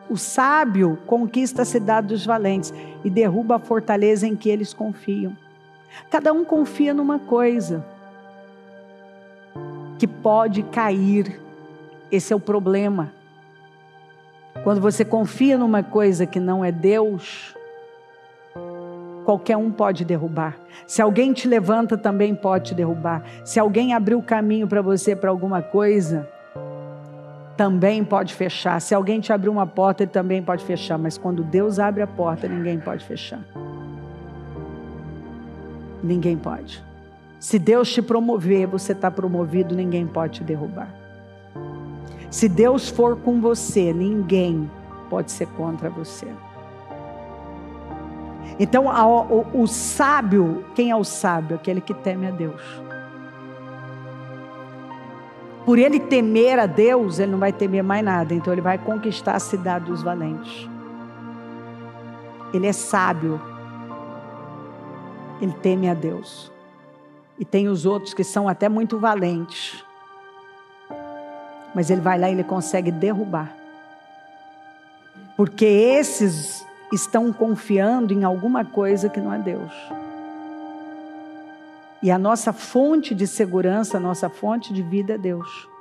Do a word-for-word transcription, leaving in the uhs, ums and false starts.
O sábio conquista a cidade dos valentes e derruba a fortaleza em que eles confiam. Cada um confia numa coisa que pode cair. Esse é o problema. Quando você confia numa coisa que não é Deus, qualquer um pode derrubar. Se alguém te levanta, também pode te derrubar. Se alguém abrir o caminho para você para alguma coisa, também pode fechar. Se alguém te abrir uma porta, ele também pode fechar. Mas quando Deus abre a porta, ninguém pode fechar. Ninguém pode. Se Deus te promover, você está promovido, ninguém pode te derrubar. Se Deus for com você, ninguém pode ser contra você. Então, a, o, o sábio, quem é o sábio? Aquele que teme a Deus. Por ele temer a Deus, ele não vai temer mais nada. Então ele vai conquistar a cidade dos valentes. Ele é sábio. Ele teme a Deus. E tem os outros que são até muito valentes. Mas ele vai lá e ele consegue derrubar. Porque esses estão confiando em alguma coisa que não é Deus. E a nossa fonte de segurança, a nossa fonte de vida é Deus.